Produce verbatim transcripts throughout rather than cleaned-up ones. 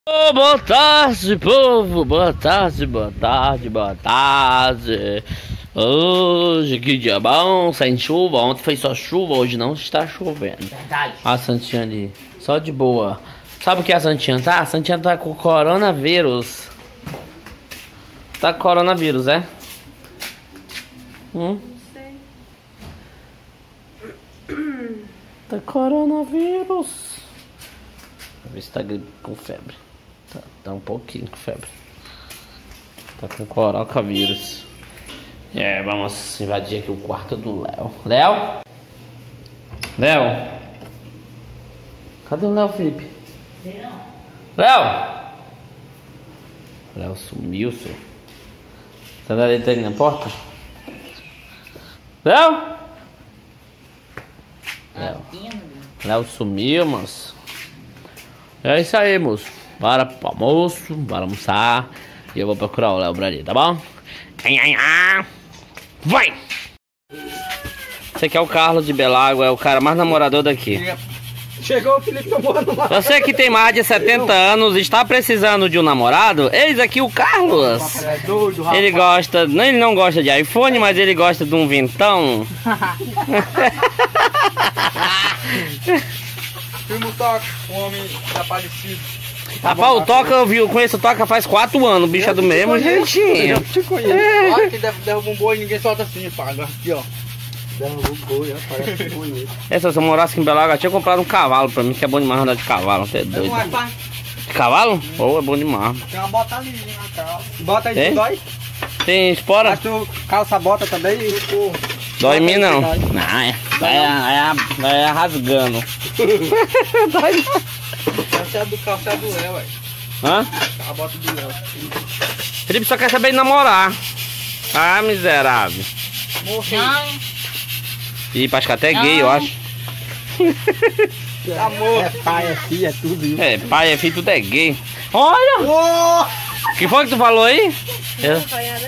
Oh, boa tarde, povo, boa tarde, boa tarde, boa tarde. Hoje, que dia bom, sem chuva. Ontem foi só chuva, hoje não está chovendo. Verdade. A Santinha ali, só de boa. Sabe o que a Santinha tá? A Santinha tá com coronavírus. Tá com coronavírus, é? Hum? Sei. Tá coronavírus. Vou ver se tá gripe com febre. Tá, tá um pouquinho com febre. Tá com coronavírus. É, vamos invadir aqui o quarto do Léo. Léo? Léo? Cadê o Léo, Felipe? Léo? Léo sumiu, senhor. Tá dando ali na porta? Léo? Léo. Léo sumiu, moço. É isso aí, moço. Bora pro almoço, bora almoçar. E eu vou procurar o Léo pra ali, tá bom? Vai! Esse aqui é o Carlos de Belágua, é o cara mais namorador daqui. Chegou o Felipe namorando lá. Você que tem mais de setenta anos, está precisando de um namorado? Eis aqui o Carlos. É doido, rapaz. Ele gosta, não, ele não gosta de iPhone, mas ele gosta de um vintão. Primo Toca, um homem desaparecido. Rapaz, o Toca, eu vi, eu conheço o Toca faz quatro anos, o bicho é do mesmo jeitinho. Eu te conheço. É. Olha que derruba um boi e ninguém solta assim, paga. Aqui, ó. Derruba um boi, ó, parece bonito. É, se eu morasse aqui em Belágua, eu tinha comprado um cavalo pra mim, que é bom demais andar de cavalo, você é doido. Não é, pai? De cavalo? Pô, é bom demais. Tem uma bota ali na calça. Bota aí, É? tu dói? Tem espora? Mas tu calça a bota também e tu... Dói em mim não. Dói. Não, é, é, é, é rasgando. Dói não. Calça é do calça é do Léo, ué. Hã? A bota do Léo. Felipe só quer saber de namorar. Ah, miserável. Morreu. Ih, acho que até gay, eu acho. Amor. É pai, é filho, é tudo isso. É, pai, é filho, tudo é gay. Olha! Ô! O que foi que tu falou aí? Eu...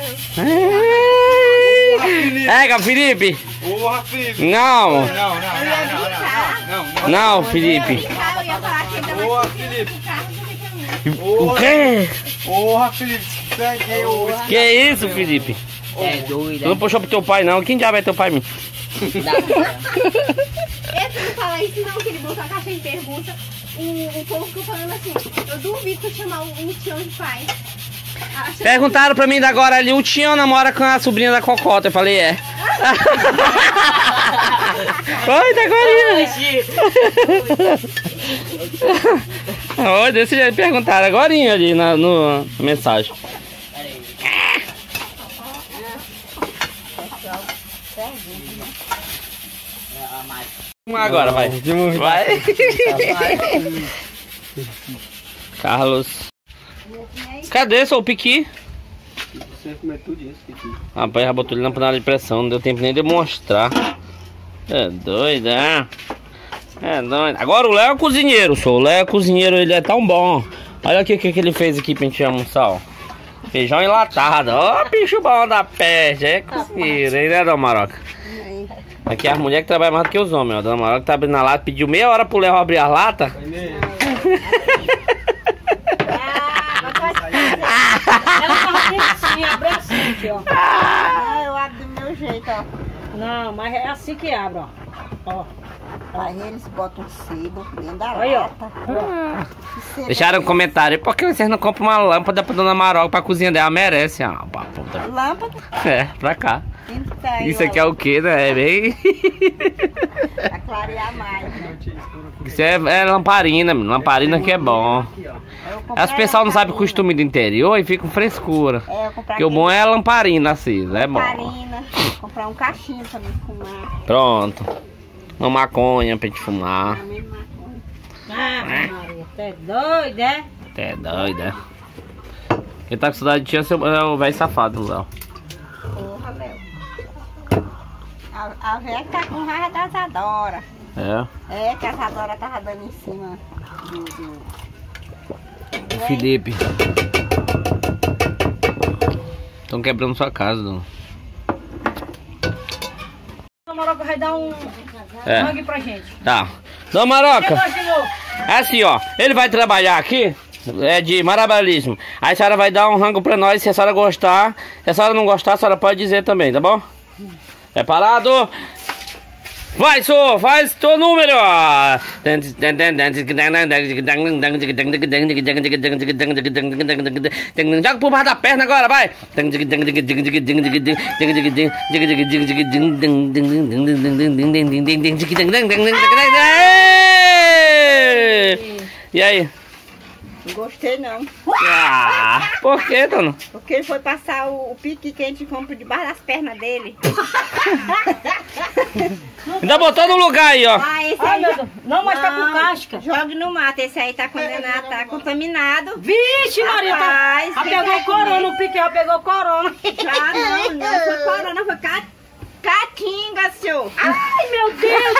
É, Felipe! Porra, Felipe! Não! Não, não, não, não, não, não. Não, Felipe! Porra, Felipe! O quê? Porra, Felipe! Peguei hoje. Que é isso, Felipe? É doido. Tu não puxou pro teu pai, não. Quem diabo é teu pai, meu? Esse não fala isso não, que ele botou a caixa em pergunta. O, o povo ficou falando assim, eu duvido que eu chamar o, o Tião de pai. Acha- Perguntaram pra mim da agora ali, o Tião namora com a sobrinha da Cocota. Eu falei, é. Oi, da agorinha. Oi, desse jeito perguntaram agorinha ali na, no, na mensagem. Agora vai. Vai. Carlos. Cadê seu piqui? Você comeu tudo isso aqui. Rapaz, já botou ele na panela de pressão, não deu tempo nem de mostrar. É doido, é? É doido. Agora o Léo é cozinheiro, sou. O Léo é cozinheiro, ele é tão bom. Olha aqui o que, que ele fez aqui pra gente almoçar, ó. Feijão enlatado. Ó, bicho bom da peste. É cozinheiro, hein, né, Dona Maroca? Aqui é as mulheres que trabalham mais do que os homens, ó. Dona Maroca tá abrindo a lata, pediu meia hora pro Léo abrir a lata. Ela faz assim, abre assim, ó. Ah, eu abro do meu jeito, ó. Não, mas é assim que abre, ó. Ó. Aí eles botam sebo dentro da Aí, ó. lata. Que sebo Deixaram um comentário, por que vocês não compram uma lâmpada pra Dona Maroca pra cozinha dela? Merece, ó. é lâmpada. É, pra cá. Então, Isso aqui é o que, né? É bem... pra clarear mais, né? Isso é, é lamparina, mano. Lamparina que é bom. Eu comprei As pessoal não sabem o lamparina. costume do interior e ficam frescura. É, eu comprei Porque o bom é a lamparina, assim, é bom. lamparina, comprar um cachinho pra me fumar. Pronto. Uma maconha pra gente fumar. A mesma coisa. Ah, Maria, você é doido, é? É doido, é? Quem tá com saudade de tia é o velho safado, Léo. Porra, Léo. A, a velha tá com raiva da Zadora. É. É, que a Zadora tava dando em cima do... do... O Felipe. Estão quebrando sua casa, Dona. A Maroca vai dar um É. mangue pra gente. Tá. Dona Maroca, Chegou, chegou. é assim, ó. Ele vai trabalhar aqui É de maravilhismo. Aí a senhora vai dar um rango pra nós. Se a senhora gostar. Se a senhora não gostar, a senhora pode dizer também, tá bom? É parado. Vai, Sô, faz teu número. Joga por baixo da perna agora, vai. E aí? Não gostei não. Ah, por que, dona? Porque ele foi passar o, o pique que a gente compra debaixo das pernas dele. Ainda botou no lugar aí, ó. Ah, esse Ai, aí. meu Deus. Não, mas tá com casca. Jogue no mato, esse aí tá condenado, tá contaminado. Vixe, Maria, tá, Rapaz, já quem pegou vai corona, comer? o pique já pegou corona. Ah, não, não foi corona, foi ca... caatinga, senhor. Ai, meu Deus,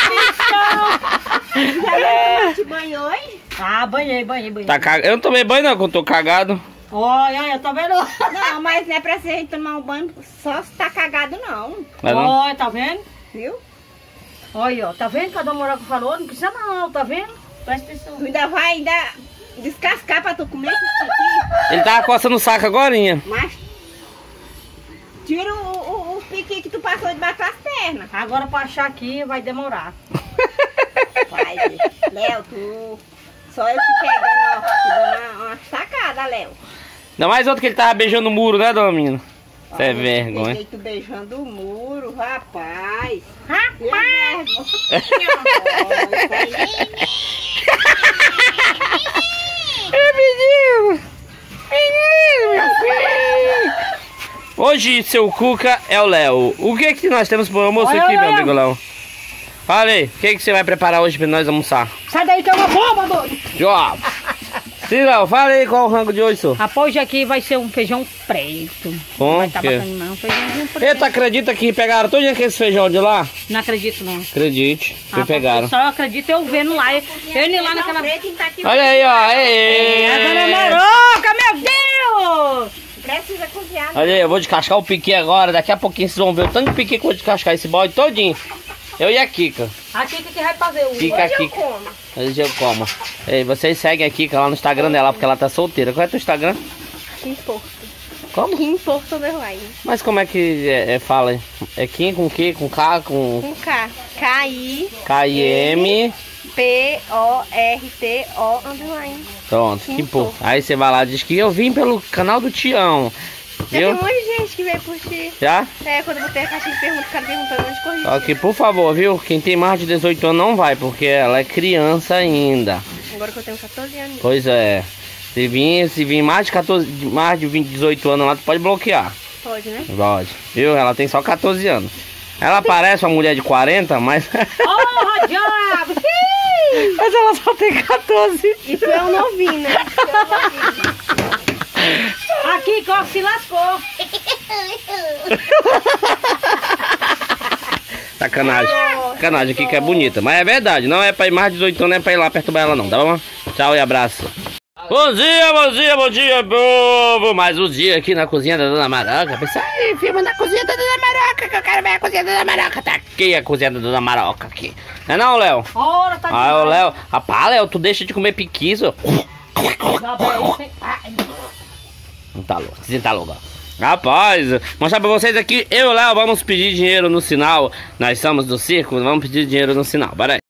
que atenção. Já te banhou, hein? Ah, banhei, banhei, banhei. Tá cag... Eu não tomei banho não, que eu tô cagado. Olha, olha, tá vendo? Não, mas não é pra gente tomar um banho só se tá cagado, não. Não é não? Olha, tá vendo? Viu? Olha, ó, tá vendo que a dona Moraca falou? Não precisa não, tá vendo? Presta atenção. Tu ainda vai ainda descascar pra tu comer isso aqui. Ele tava coçando o saco agorinha. Mas tira o, o, o pique que tu passou debaixo das pernas. Agora pra achar aqui vai demorar. Vai, Léo, tu... Só eu te pegando, ó, te dando uma, uma sacada, Léo. Não, mais outro que ele tava beijando o muro, né, dona menina? Isso é Olha, vergonha. peguei tu beijando o muro, rapaz. Rapaz! Menino! Menino, meu filho! Hoje, seu Cuca é o Léo. O que que nós temos pro almoço Olha, aqui, olha, meu olha. amigo Léo? Fala aí, o que que você vai preparar hoje pra nós almoçar? Sai daí que é uma bomba, doido! Jó! Sim, Léo, fala aí qual é o rango de hoje, senhor. Rapaz, hoje aqui vai ser um feijão preto. Com Vai tá quê? bacana não, um feijãozinho preto. Eita, acredita que pegaram todo aquele feijão de lá? Não acredito não. Acredite, que Ah, pegaram. Só acredito eu vendo lá. Eu indo lá naquela... Preto, tá aqui. Olha aí, ó. Ei, É a dona Maroca, meu Deus! Precisa cozinhar. Olha aí, eu vou descascar o piqui agora. Daqui a pouquinho vocês vão ver o tanto de piqui que eu vou descascar esse bode todinho. Eu e a Kika. A Kika que vai fazer o... Kika, Hoje eu Kika. como. Hoje eu como. Ei, vocês seguem a Kika lá no Instagram dela, porque ela tá solteira. Qual é o teu Instagram? Kim Porto. Como? Kim Porto underline. Mas como é que é, é, fala? Hein? É Kim com Q, com K, com Com K. K I K I M. P O R T O underline. Pronto, que porra. Aí você vai lá e diz que eu vim pelo canal do Tião. Já tem um Viu? monte de gente que veio por ti. Já? É, quando eu botei a caixinha de perguntas, o cara perguntando onde corrigir. Só que, por favor, viu? Quem tem mais de dezoito anos não vai, porque ela é criança ainda. Agora que eu tenho quatorze anos. Pois é. Se vir, se vir mais de quatorze, mais de vinte, dezoito anos lá, tu pode bloquear. Pode, né? Pode. Viu? Ela tem só quatorze anos. Ela parece uma mulher de quarenta, mas... Porra, diabo! mas ela só tem quatorze. Isso é um novinho, né? Isso é um novinho. Aqui, que se lascou. Sacanagem. Sacanagem aqui que é bonita. Mas é verdade, não é pra ir mais de dezoito anos, não é pra ir lá perturbar ela não, tá bom? Tchau e abraço. Bom dia, bom dia, bom dia, povo! Mais um dia aqui na cozinha da Dona Maroca. Pessoal, aí, filma na cozinha da Dona Maroca, que eu quero ver a cozinha da Dona Maroca. Tá aqui a cozinha da Dona Maroca aqui. Não é não, Léo? Ora, tá Ah, ô Léo. Rapaz, Léo, tu deixa de comer piquizo. Não tá louco, você tá louco. Rapaz, mostrar pra vocês aqui, eu e o Léo vamos pedir dinheiro no sinal. Nós somos do circo, vamos pedir dinheiro no sinal, bora aí.